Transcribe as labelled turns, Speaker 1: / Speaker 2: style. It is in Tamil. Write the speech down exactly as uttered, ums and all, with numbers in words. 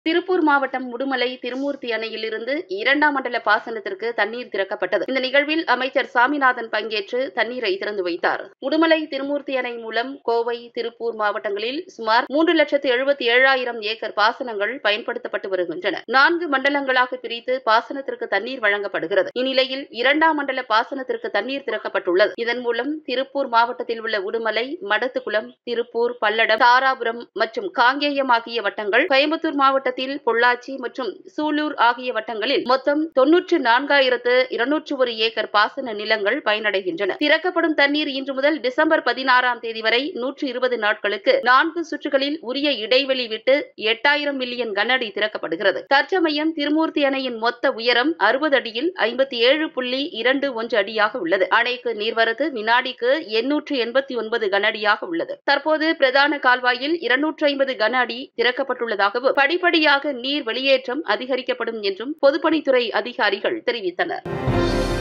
Speaker 1: திருப்பூர் மாவட்டம் உடுமலை திருமூர்த்தி அணையில் இருந்து இரண்டாம் மண்டல பாசனத்திற்கு தண்ணீர் திறக்கப்பட்டது. இந்த நிகழ்வில் அமைச்சர் சாமிநாதன் பங்கேற்று தண்ணீரை திறந்து வைத்தார். உடுமலை திருமூர்த்தி அணை மூலம் கோவை, திருப்பூர் மாவட்டங்களில் சுமார் மூன்று லட்சத்து எழுபத்தி ஏழாயிரம் ஏக்கர் பாசனங்கள் பயன்படுத்தப்பட்டு வருகின்றன. நான்கு மண்டலங்களாக பிரித்து பாசனத்திற்கு தண்ணீர் வழங்கப்படுகிறது. இந்நிலையில் இரண்டாம் மண்டல பாசனத்திற்கு தண்ணீர் திறக்கப்பட்டுள்ளது. இதன் மூலம் திருப்பூர் மாவட்டத்தில் உள்ள உடுமலை, மடத்துக்குளம், திருப்பூர், பல்லடம், தாராபுரம் மற்றும் காங்கேயம் ஆகிய வட்டங்கள், கோயம்புத்தூர் மாவட்ட பொள்ளாச்சி மற்றும் சூலூர் ஆகிய வட்டங்களில் மொத்தம் தொன்னூற்று நான்காயிரத்து இருநூற்று ஒரு ஏக்கர் பாசன நிலங்கள் பயனடைகின்றன. திறக்கப்படும் தண்ணீர் இன்று முதல் டிசம்பர் பதினாறாம் தேதி வரை நூற்று இருபது நாட்களுக்கு நான்கு சுற்றுகளில் உரிய இடைவெளி விட்டு எட்டாயிரம் மில்லியன் கன அடி திறக்கப்படுகிறது. தற்சமயம் திருமூர்த்தி அணையின் மொத்த உயரம் அறுபது அடியில் ஐம்பத்தி ஏழு புள்ளி இரண்டு ஒன்று அடியாக உள்ளது. அணைக்கு நீர்வரத்து வினாடிக்கு எண்ணூற்று எண்பத்தி ஒன்பது கன அடியாக உள்ளது. தற்போது பிரதான கால்வாயில் இருநூற்று ஐம்பது கன அடி திறக்கப்பட்டுள்ளதாகவும் படிப்படி நீர் வெளியேற்றம் அதிகரிக்கப்படும் என்றும் பொதுப்பணித்துறை அதிகாரிகள் தெரிவித்தனர்.